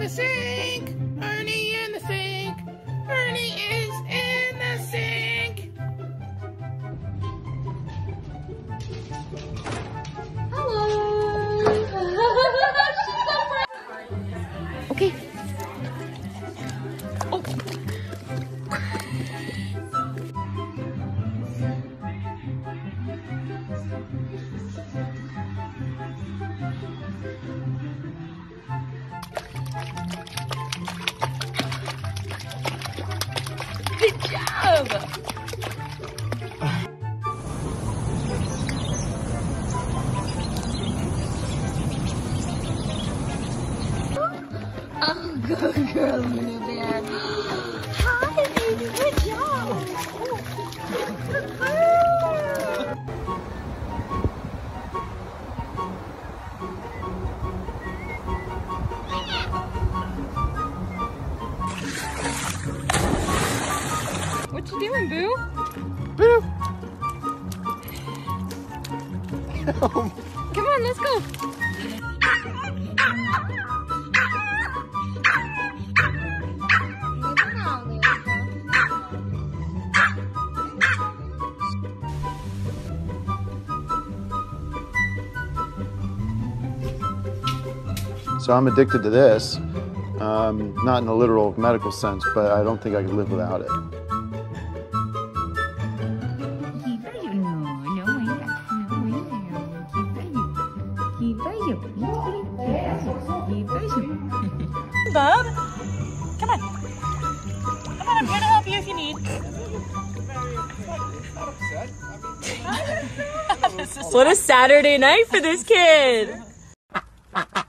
the sink. Ernie in the sink. Ernie is in the sink. Hello. Okay. Oh. Good job! Oh, good girl, Luna Bear. Hi, baby. Good job. What you doing, Boo? Boo! Come on, let's go. So I'm addicted to this, not in a literal medical sense, but I don't think I could live without it. Bub, come on. Come on, I'm here to help you if you need. What a Saturday night for this kid.